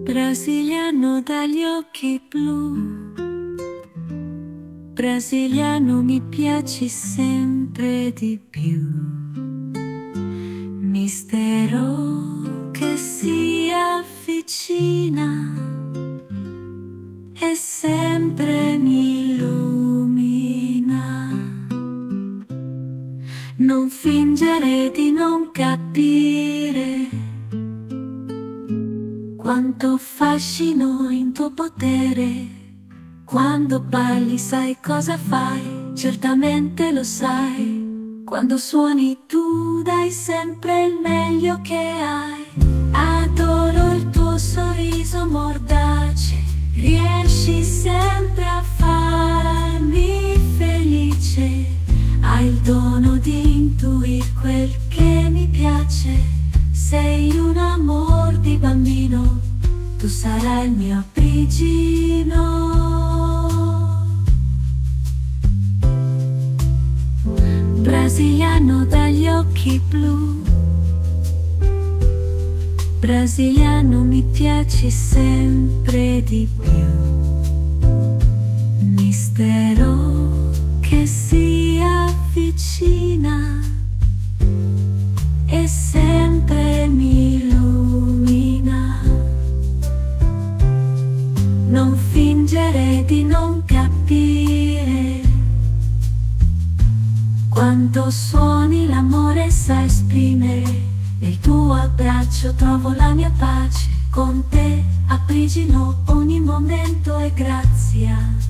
Brasiliano dagli occhi blu, brasiliano mi piaci sempre di più. Mistero che si avvicina e sempre mi illumina. Non fingere di non capire quanto fascino in tuo potere. Quando balli sai cosa fai, certamente lo sai. Quando suoni tu dai sempre il meglio che hai. Adoro il tuo sorriso mordace, riesci sempre a farmi felice. Hai il dono di intuire quel che mi piace. Sei un amor di bambino, tu sarai il mio prigino. Brasiliano dagli occhi blu, brasiliano mi piaci sempre di più. Mistero che si avvicina e sempre mi illumina. Non fingere di non capire quando suoni l'amore sa esprimere. Nel tuo abbraccio trovo la mia pace, con te a prigino ogni momento è grazia.